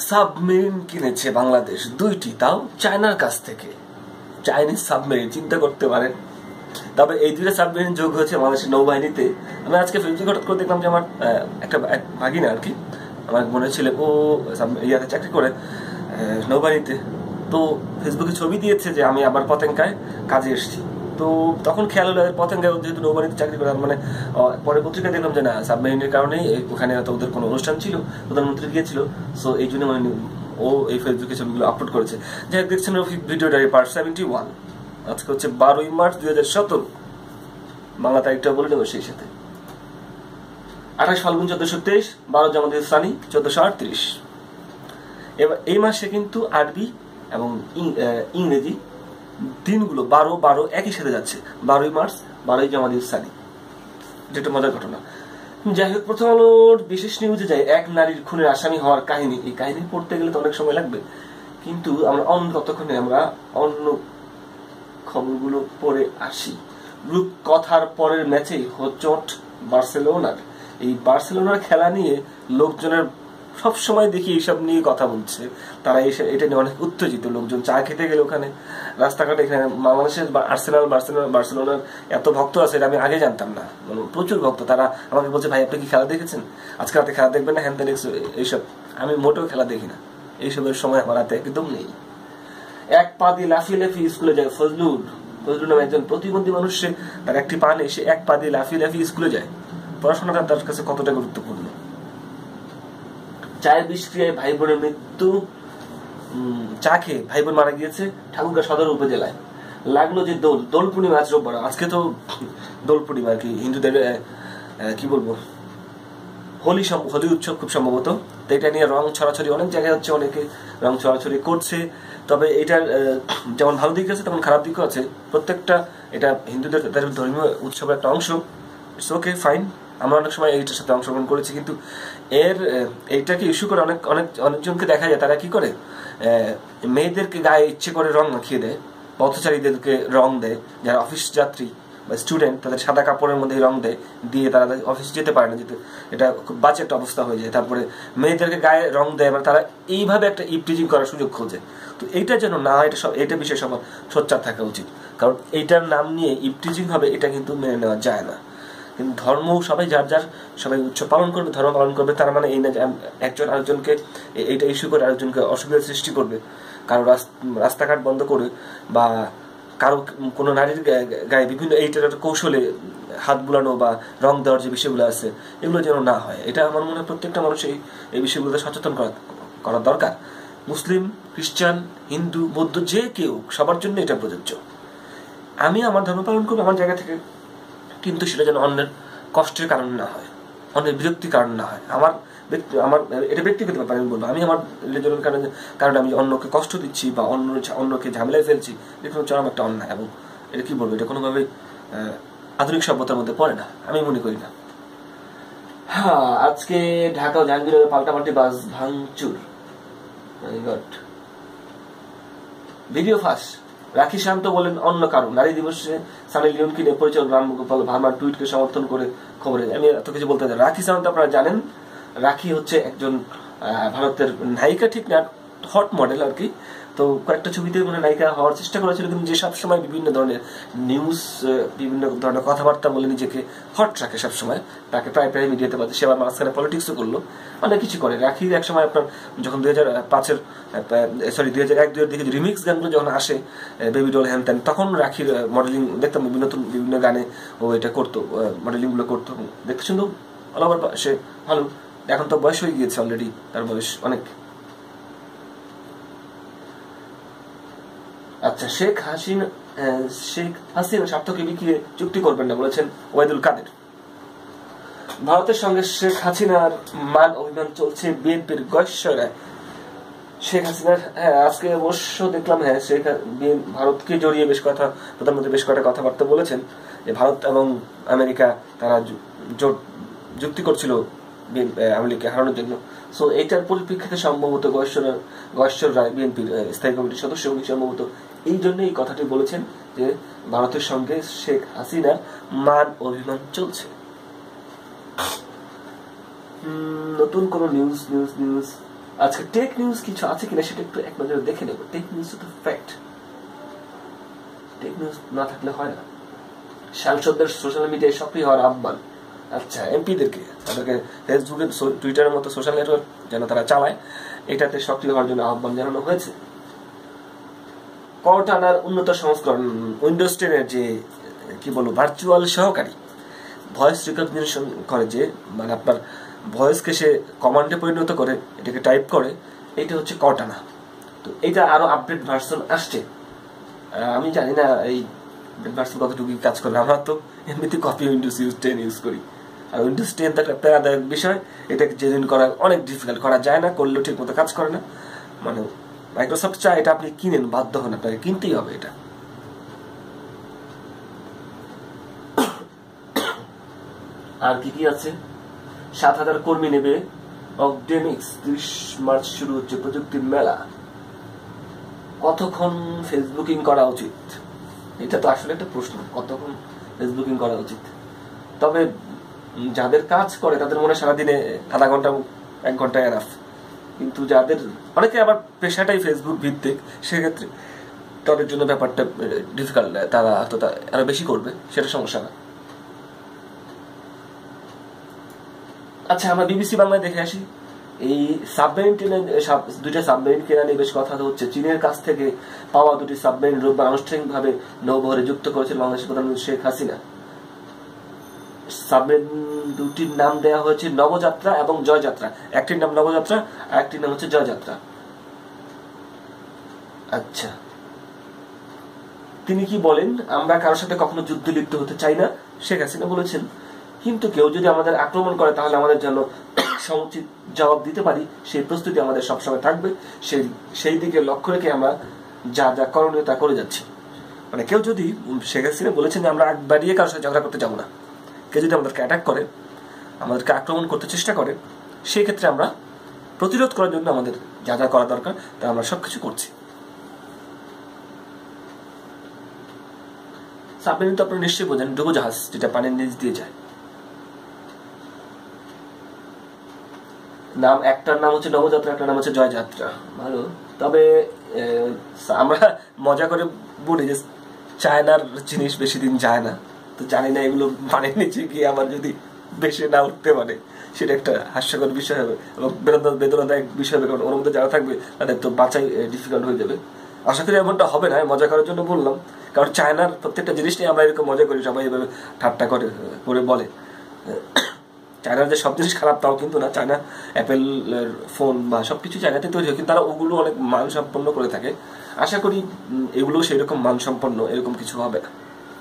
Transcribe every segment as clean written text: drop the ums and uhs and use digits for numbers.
Submarine কিনেছে বাংলাদেশ, 2টি, তাও চায়নার কাছ থেকে। চাইনিজ সাবমেরিন, চিন্তা করতে পারেন। তবে এই 2টা সাবমেরিন যোগ হয়েছে বাংলাদেশের নৌবাহিনীতে। আমি আজকে ফেসবুকে হঠাৎ করে দেখলাম যে আমার একটা ভাগিনা আর কি, আমার মনে ছিল ও ইয়াতে চাকরি করে নৌবাহিনীতে, তো ফেসবুকে ছবি দিয়েছে যে আমি আবার পতেঙ্গায় কাজে এসেছি। তো তখন খেয়াল হলো পতেঙ্গায় যেহেতু নৌবাহিনীতে চাকরি করে, মানে পরে পত্রিকায় দেখলাম যে না, সাবমেরিনের কারণেই ওখানে ওদের কোনো অনুষ্ঠান ছিল, প্রধানমন্ত্রী গিয়েছিল, সো এই জন্য মানে ও এই ফেসবুকে ছবিগুলো আপলোড করেছে। যাই দেখছেন ভিডিও ডায়েরি পার্ট 71। আজকে হচ্ছে 12ই মার্চ 2017। বাংলা তারিখটা বলে নেব সেই সাথে। 28 ফাল্গুন 1423, 12 জামাদিল সানি 1438। এবার এই মাসে কিন্তু আরবি এবং ইংরেজি দিনগুলো 12 একই সাথে যাচ্ছে। 12ই মার্চ, 12ই জামাদিল সানি, যেটা মজার ঘটনা। যাই হোক, প্রথম আলোর বিশেষ নিউজে যায় এক নারীর খুনের আসামি হওয়ার কাহিনী। এই কাহিনী পড়তে গেলে তো অনেক সময় লাগবে, কিন্তু আমরা ততক্ষণে আমরা অন্য খবরগুলো পড়ে আসি। গ্রুপ কথার পরের ম্যাচেই হোঁচট বার্সেলোনার। এই বার্সেলোনার খেলা নিয়ে লোকজনের সবসময় দেখি এইসব নিয়ে কথা বলছে, তারা এটা নিয়ে অনেক উত্তেজিত। লোকজন চা খেতে গেলে ওখানে রাস্তাঘাটে, এখানে বাংলাদেশের বার্সেলোনার এত ভক্ত আছে, এটা আমি আগে জানতাম না, মানে প্রচুর ভক্ত। তারা আমাকে বলছে, ভাই আপনি কি খেলা দেখেছেন, আজকে রাতে খেলা দেখবেন না, হ্যান এইসব। আমি মোটেও খেলা দেখি না, এইসবের সময় আমার হাতে একদম নেই। এক পা দিয়ে লাফিয়ে লাফিয়ে স্কুলে যায় ফজলুল নামে একজন প্রতিবন্ধী মানুষ। তার একটি পা নেই, সে এক পা দিয়ে লাফিয়ে লাফিয়ে স্কুলে যায়। পড়াশোনাটা তার কাছে কতটা গুরুত্বপূর্ণ। চায়ের বিষক্রিয়ায় ভাই বোনের মৃত্যু। চা খেয়ে ভাই বোন মারা গিয়েছে ঠাকুরগাঁও সদর উপজেলায়। লাগলো যে দোল পূর্ণিমা, আজ রোববার, আজকে তো দোল পূর্ণিমা আর কি, হিন্দুদের কি বলবো, হোলি উৎসব খুব সম্ভবত। তো এটা নিয়ে রং ছড়াছড়ি অনেক জায়গায় হচ্ছে, অনেকে রং ছড়াছড়ি করছে। তবে এটার যেমন ভালো দিক আছে তেমন খারাপ দিকও আছে। প্রত্যেকটা এটা হিন্দুদের ধর্মীয় উৎসবের একটা অংশ। ইটস ওকে, ফাইন, আমরা অনেক সময় এইটার সাথে অংশগ্রহণ করেছি, কিন্তু এইটাকে ইস্যু করে অনেকজনকে দেখা যায় তারা কি করে, মেয়েদেরকে গায়ে ইচ্ছে করে রং মাখিয়ে দেয়, পথচারীদেরকে রং দেয়, যারা অফিস যাত্রী বা স্টুডেন্ট তাদের সাদা কাপড়ের মধ্যে রং দেয়, দিয়ে তারা অফিস যেতে পারে না, যেতে এটা খুব বাজে একটা অবস্থা হয়ে যায়। তারপরে মেয়েদেরকে গায়ে রং দেয়, মানে তারা এইভাবে একটা ইপটিজিং করার সুযোগ খোঁজে। তো এইটা যেন না হয়, এটা বিষয়ে সবার সোচ্চার থাকা উচিত, কারণ এইটার নাম নিয়ে ইপটিজিং হবে, এটা কিন্তু মেনে নেওয়া যায় না। কিন্তু ধর্ম সবাই সবাই উৎসব পালন করবে, ধর্ম পালন করবে, তার মানে এই না যে একজন আরেকজনকে এইটা ইস্যু করে আরেকজনকে অসুবিধার সৃষ্টি করবে। কারো রাস্তাঘাট বন্ধ করে বা কারো কোনো নারীর গায়ে বিভিন্ন এইটার কৌশলে হাত বুলানো বা রং দেওয়ার যে বিষয়গুলো আছে, এগুলো যেন না হয়। এটা আমার মনে হয় প্রত্যেকটা মানুষ এই বিষয়গুলোতে সচেতন করা দরকার। মুসলিম, খ্রিস্টান, হিন্দু, বৌদ্ধ, যে কেউ, সবার জন্য এটা প্রযোজ্য। আমি আমার ধর্ম পালন করবো আমার জায়গা থেকে, কিন্তু সেটা যেন অন্যের কষ্টের কারণ না হয়, অন্যের বিরক্তির কারণ না হয়। আমার এটা ব্যক্তিগত ব্যাপার, আমি বলবো, আমি আমার রিলিজনের কারণে আমি অন্যকে কষ্ট দিচ্ছি বা অন্যকে ঝামেলায় ফেলছি, এটা কোনো চরম একটা অন্যায়। এবং এটা কি বলবো, এটা কোনোভাবেই আধুনিক সভ্যতার মধ্যে পড়ে না, আমি মনে করি না। হ্যাঁ, আজকে ঢাকা ও জাহাঙ্গীরের পাল্টাপাল্টি বাস ভাঙচুর। ভিডিও ফাঁস। রাখি শান্ত বলেন অন্য কারণ। নারী দিবসে সানি লিওনকে নিয়ে পরিচালক রামগোপাল ভার্মার টুইটকে সমর্থন করে খবরে। আমি এত কিছু বলতে চাই। রাখি শান্ত আপনারা জানেন, রাখি হচ্ছে একজন ভারতের নায়িকা, ঠিক না, হট মডেল আর কি। তো কয়েকটা ছবিতে মানে নায়িকা হওয়ার চেষ্টা করেছিল, কিন্তু যে সবসময় বিভিন্ন ধরনের নিউজ, বিভিন্ন ধরনের কথাবার্তা বলে নিজেকে হট রাখে সবসময়, তাকে প্রায় মিডিয়াতে পাচ্ছে। সে আবার মাঝখানে পলিটিক্সও করলো, অনেক কিছু করে। রাখি একসময় আপনার যখন 2001-2 দিকে রিমিক্স গানগুলো যখন আসে, বেবি ডল হ্যান ত্যান, তখন রাখির মডেলিং দেখতাম, বিভিন্ন গানে ও এটা করতো, মডেলিং গুলো করতো, দেখতে সুন্দর, অল ওভার সে ভালো। এখন তো বয়স হয়ে গিয়েছে অলরেডি, তার বয়স অনেক। আচ্ছা, শেখ হাসিনা স্বার্থকে বিকিয়ে চুক্তি করবেন না বলেছেন ওয়াইদুল কাদের। ভারতের সঙ্গে শেখ হাসিনার মান অভিমান চলছে বিএনপির গয়েশ্বরায়। শেখ হাসিনার আজকে অবশ্য দেখলাম, ভারতকে জড়িয়ে প্রধানমন্ত্রী বেশ কয়েকটা কথাবার্তা বলেছেন, যে ভারত এবং আমেরিকা তারা যুক্তি করছিল আমেরিকা হারানোর জন্য। সো এইটার পরিপ্রেক্ষিতে সম্ভবত গয়েশ্বর রায় বিএনপির স্থায়ী কমিটির সদস্য, উনি সম্ভবত এই জন্য এই কথাটি বলেছেন যে ভারতের সঙ্গে শেখ হাসিনার মান অভিমান চলছে। নতুন কোন নিউজ আজকে টেক নিউজ কিছু আছে কিনা সেটা একটু এক নজরে দেখে নেব। টেক নিউজ তো ফ্যাক্ট, টেক নিউজ না থাকলে হয় না। সাংসদদের সোশ্যাল মিডিয়ায় সক্রিয় হওয়ার আহ্বান। আচ্ছা, এমপিদেরকে তাদেরকে ফেসবুকে টুইটারের মতো সোশ্যাল নেটওয়ার্ক যেন তারা চালায়, এটাতে সক্রিয় হওয়ার জন্য আহ্বান জানানো হয়েছে। কর্টানার উন্নত সংস্করণ উইন্ডোজ 10 এর যে কি বলবো ভার্চুয়াল সহকারী ভয়েস রিকগনিশন করে, যে মানে আপনার ভয়েসকে সে কমান্ডে পরিণত করে এটাকে টাইপ করে, এটা হচ্ছে কর্টানা। তো এটা আরো আপডেট ভার্সন আসছে। আমি জানি না এই ভার্সন কতটুকু কাজ করবে। আমরা তো এমনিতে কপি উইন্ডোজ 10 ইউজ করি, আর উইন্ডোজ 10 একটা প্যারাদায়ক বিষয়, এটাকে জেনুইন করা অনেক ডিফিকাল্ট, করা যায় না, করলেও ঠিক মতো কাজ করে না। মানে মাইক্রোসফট চায় এটা আপনি কিনেন, বাধ্য হন, আপনাকে কিনতেই হবে এটা। আর কি কি আছে? 7,000 কর্মী নেবে অকডেমিক্স, 30 মার্চ শুরু হচ্ছে প্রযুক্তির মেলা। কতক্ষণ ফেসবুকিং করা উচিত? এটা তো আসলে একটা প্রশ্ন, কতক্ষণ ফেসবুকিং করা উচিত। তবে যাদের কাজ করে তাদের মনে সারাদিনে আধা ঘন্টা 1 ঘন্টা এনাফ, কিন্তু যাদের অনেকে আবার পেশাটাই ফেসবুক ভিত্তিক, সেক্ষেত্রে তাদের জন্য ব্যাপারটা ডিফিকাল্ট, তারা আরো বেশি করবে, সেটা সমস্যা না। আচ্ছা, আমরা বিবিসি বাংলায় দেখে আসি। এই সাবমেরিন দুইটা সাবমেরিন কেনা নিয়ে বেশ কথা হচ্ছে। চীনের কাছ থেকে পাওয়া দুটি সাবমেরিন রোববার আনুষ্ঠানিকভাবে নৌবহরে যুক্ত করেছেন বাংলাদেশের প্রধানমন্ত্রী শেখ হাসিনা। সাবমেরিন দুটির নাম দেওয়া হয়েছে নবযাত্রা এবং জয়যাত্রা। একটির নাম নবযাত্রা, আরেকটির নাম হচ্ছে জয়যাত্রা। আচ্ছা, তিনি কি বলেন? আমরা কারোর সাথে কখনো যুদ্ধে লিপ্ত হতে চাই না, শেখ হাসিনা বলেছেন। কিন্তু কেউ যদি আমাদের আক্রমণ করে তাহলে আমাদের জন্য সমুচিত জবাব দিতে পারি, সেই প্রস্তুতি আমাদের সবসময় থাকবে। সেই দিকে লক্ষ্য রেখে আমরা যা যা করণীয় তা করে যাচ্ছি। মানে কেউ যদি, শেখ হাসিনা বলেছেন যে আমরা আগ বাড়িয়ে কারোর সাথে ঝগড়া করতে যাবো না। কেউ যদি আমাদেরকে অ্যাটাক করে, আমাদেরকে আক্রমণ করতে চেষ্টা করে, সেই ক্ষেত্রে আমরা প্রতিরোধ করার জন্য আমাদের যা যা করা দরকার তা আমরা সবকিছু করছি। সাবমেরিন তো আপনারা নিশ্চয়ই বোঝেন, ডুবোজাহাজ যেটা পানির নিচ দিয়ে যায়। নাম, একটার নাম হচ্ছে নবযাত্রা, একটার নাম হচ্ছে জয়যাত্রা। ভালো। তবে আমরা মজা করে বলি যে চায়নার জিনিস বেশি দিন যায় না, তো জানি না এগুলো পানির নিচে গিয়ে আমার যদি বেশি না উঠতে পারে, সেটা একটা হাস্যকর বিষয় হবে এবং বেদনাদায়ক বিষয় হবে, কারণ ওর মধ্যে যারা থাকবে তাদের তো বাঁচাই ডিফিকাল্ট হয়ে যাবে। আশা করি এমনটা হবে না, মজা করার জন্য বললাম। কারণ চায়নার প্রত্যেকটা জিনিস নিয়ে আমরা এরকম মজা করি, সবাই এভাবে ঠাট্টা করে বলে। চায়নার যে সব জিনিস খারাপ তাও কিন্তু না, চায়না অ্যাপেল ফোন বা সবকিছু চায়নাতে তৈরি হয়, কিন্তু তারা ওগুলো অনেক মানসম্পন্ন করে থাকে। আশা করি এগুলো সেই রকম মানসম্পন্ন, এরকম কিছু হবে না।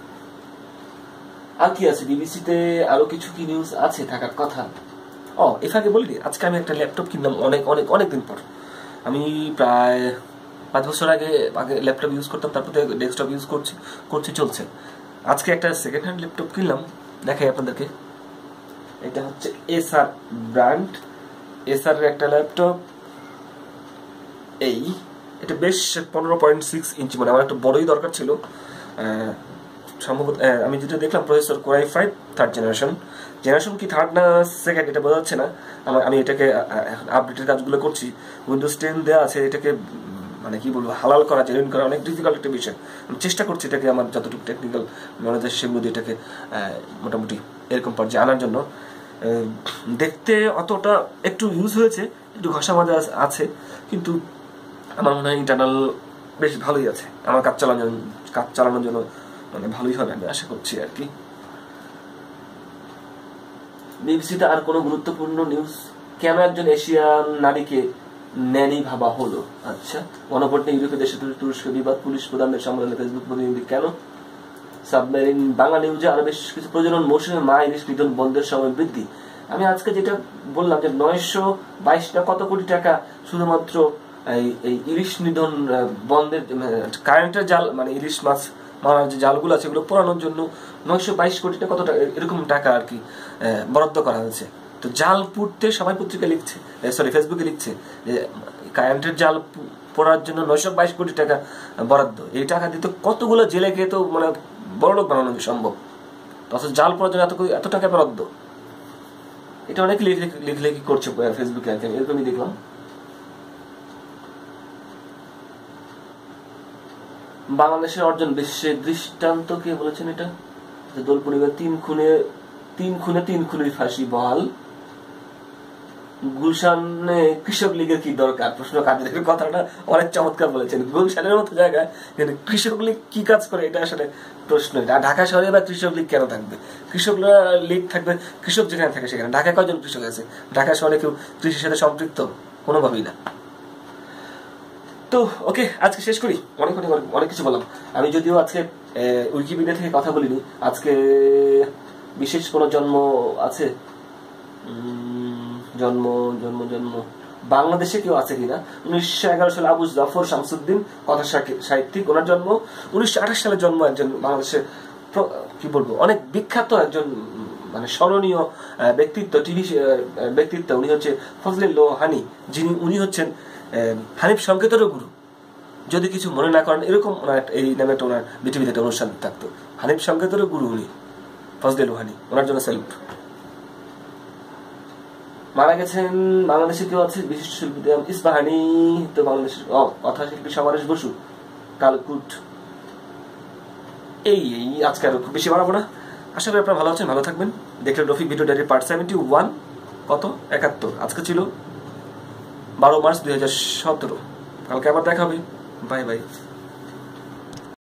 আর কি আছে বিবিসিতে? আরো কিছু কি নিউজ আছে থাকার কথা? এফাকে বলি, আজকে আমি একটা ল্যাপটপ কিনলাম অনেক দিন পর। আমি প্রায় 5 বছর আগে ল্যাপটপ ইউজ করতাম, তারপর ডেস্কটপ ইউজ চলছে। আজকে একটা সেকেন্ড হ্যান্ড ল্যাপটপ কিনলাম, দেখাই আপনাদেরকে। এটা হচ্ছে এসার ব্র্যান্ড, এসার এর একটা ল্যাপটপ। এটা বেশ 15.6 ইঞ্চি, মানে আমার একটা বড়ই দরকার ছিল সম্ভবত। আমি যেটা দেখলাম processor Core i5 third generation কি থার্ড না সেকেন্ড এটা বোঝা যাচ্ছে না। আমি এটাকে আপডেটের কাজগুলো করছি। উইন্ডোজ 10 দেওয়া আছে, এটাকে মানে কি বলবো হালাল করা, জেনুইন করা অনেক ডিফিকাল্ট একটা বিষয়। আমি চেষ্টা করছি এটাকে আমার যতটুকু টেকনিক্যাল নলেজ আছে সেগুলো দিয়ে এটাকে মোটামুটি এরকম পর্যায়ে আনার জন্য। দেখতে অতটা একটু ইউজ হয়েছে, একটু ঘষা মাজা আছে, কিন্তু আমার মনে হয় ইন্টারনাল বেশ ভালোই আছে। আমার কাজ চালানোর জন্য মানে ভালোই হবে আমি আশা করছি আর কি। বিবিসিতে আর কোনো গুরুত্বপূর্ণ নিউজ? কেন একজন এশিয়ান নারীকে ন্যানি ভাবা হলো? আচ্ছা, গণভোট নিয়ে ইউরোপীয় দেশে তুরস্ক বিবাদ, পুলিশ প্রধানের সম্মেলনে ফেসবুক প্রতিনিধি কেন? সাবমেরিন বাংলা নিউজে আরো বেশ কিছু প্রজনন মৌসুমে মা ইলিশ নিধন বন্ধের সময় বৃদ্ধি। আমি আজকে যেটা বললাম যে 922 না কত কোটি টাকা শুধুমাত্র এই ইলিশ নিধন বন্ধের কারেন্টের জাল, মানে ইলিশ মাছ মারার যে জালগুলো আছে এগুলো পোড়ানোর জন্য 922 কোটি টাকা কত টাকা এরকম টাকা আর কি বরাদ্দ করা হয়েছে। তো জাল পুড়তে সবাই পত্রিকায় লিখছে, ফেসবুকে লিখছে যে কারেন্টের জাল পোড়ার জন্য 922 কোটি টাকা বরাদ্দ। এই টাকা দিতে কতগুলো জেলে গিয়ে তো মানে বড়লোক বানানো সম্ভব, অথচ জাল পোড়ার জন্য এত টাকা বরাদ্দ। এটা অনেকে লিখলেখি করছে ফেসবুকে, এরকমই দেখলাম। বাংলাদেশের অর্জন বিশ্বের দৃষ্টান্ত, কে বলেছেন এটা? দোল পূর্ণিমা 3 খুনে 3 খুনির ফাঁসি বহাল। গুলশানে কৃষক লীগের কি দরকার? প্রশ্ন কাদের কথাটা অনেক চমৎকার বলেছেন। গুলশানের মতো জায়গায় কৃষক লীগ কি কাজ করে, এটা আসলে প্রশ্ন। ঢাকা শহরে বা কৃষক লীগ কেন থাকবে? কৃষক লীগ থাকবে কৃষক যেখানে থাকে সেখানে। ঢাকায় কয়জন কৃষক আছে? ঢাকা শহরে কেউ কৃষির সাথে সম্পৃক্ত? কোনোভাবেই না। তো ওকে, আজকে শেষ করি। অনেক কিছু বললাম আমি, যদিও আজকে উইকিপিডিয়া থেকে কথা বলিনি। আজকে বিশেষ কোনো জন্ম আছে? জন্ম জন্ম জন্ম বাংলাদেশে কেউ আছে কিনা? 1911 সালে আবু জাফর শামসুদ্দিন, কথা সাহিত্যিক, ওনার জন্ম। 1928 সালে জন্ম একজন বাংলাদেশের কি বলবো অনেক বিখ্যাত একজন মানে স্মরণীয় ব্যক্তিত্ব, টিভি ব্যক্তিত্ব। উনি হচ্ছে ফজলে লোহানী, উনি হচ্ছেন হানিফ সংকেতেরও গুরু। যদি কিছু মনে না করেন, এরকম এই নামে একটা ওনার বিটিভিতে একটা অনুষ্ঠান থাকতো। হানিফ সংকেতেরও গুরু উনি, ফজলে লোহানী। ওনার জন্য স্যালুট। মারা গেছেন বাংলাদেশে কেউ আছে বিশিষ্ট শিল্পী? ইস্পাহানি তো বাংলাদেশের কথা শিল্পী সমরেশ বসু, কালকুট। এই আজকে আর খুব বেশি বাড়াবো না। আশা করি আপনারা ভালো আছেন, ভালো থাকবেন। দেখলেন রফিক ভিডিও ডায়েরি পার্ট 71, কত 71। আজকে ছিল 12 মার্চ 2017। কালকে আবার দেখা হবে। Bye by.